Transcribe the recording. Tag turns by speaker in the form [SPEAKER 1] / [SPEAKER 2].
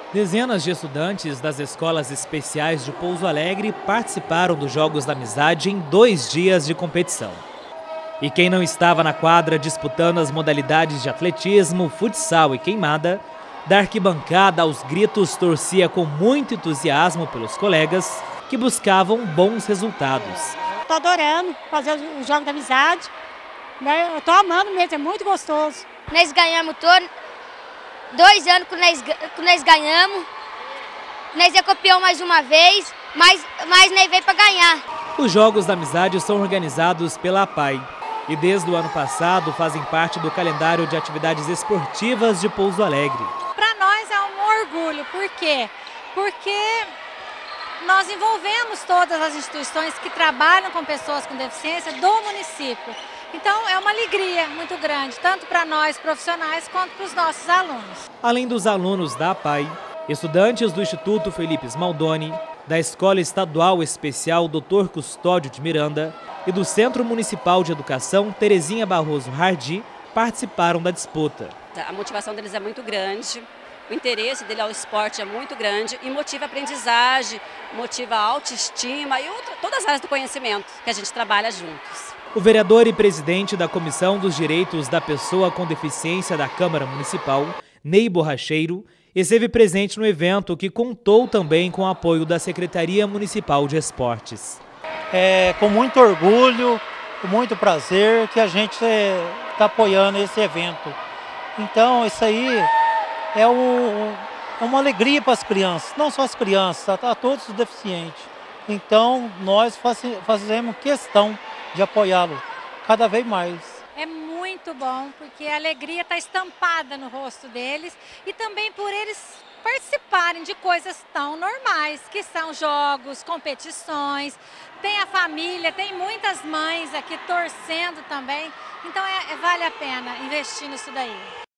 [SPEAKER 1] Dezenas de estudantes das escolas especiais de Pouso Alegre participaram dos Jogos da Amizade em 2 dias de competição. E quem não estava na quadra disputando as modalidades de atletismo, futsal e queimada, da arquibancada aos gritos torcia com muito entusiasmo pelos colegas que buscavam bons resultados.
[SPEAKER 2] Estou adorando fazer os Jogos da Amizade, né? Eu estou amando mesmo, é muito gostoso.
[SPEAKER 3] Nós ganhamos 2 anos que nós ganhamos, nós é campeão mais uma vez, mas nós veio para ganhar.
[SPEAKER 1] Os Jogos da Amizade são organizados pela APAI e desde o ano passado fazem parte do calendário de atividades esportivas de Pouso Alegre.
[SPEAKER 4] Para nós é um orgulho, por quê? Porque nós envolvemos todas as instituições que trabalham com pessoas com deficiência do município. Então é uma alegria muito grande, tanto para nós profissionais quanto para os nossos alunos.
[SPEAKER 1] Além dos alunos da APAI, estudantes do Instituto Felipe Smaldoni, da Escola Estadual Especial Dr. Custódio de Miranda e do Centro Municipal de Educação Terezinha Barroso Hardy participaram da disputa.
[SPEAKER 5] A motivação deles é muito grande, o interesse dele ao esporte é muito grande e motiva a aprendizagem, motiva a autoestima e todas as áreas do conhecimento que a gente trabalha juntos.
[SPEAKER 1] O vereador e presidente da Comissão dos Direitos da Pessoa com Deficiência da Câmara Municipal, Ney Borracheiro, esteve presente no evento que contou também com o apoio da Secretaria Municipal de Esportes.
[SPEAKER 6] É com muito orgulho, com muito prazer que a gente está apoiando esse evento. Então isso aí é uma alegria para as crianças, não só as crianças, a todos os deficientes. Então nós fazemos questão de apoiá-lo cada vez mais.
[SPEAKER 4] É muito bom, porque a alegria está estampada no rosto deles e também por eles participarem de coisas tão normais, que são jogos, competições, tem a família, tem muitas mães aqui torcendo também, então vale a pena investir nisso daí.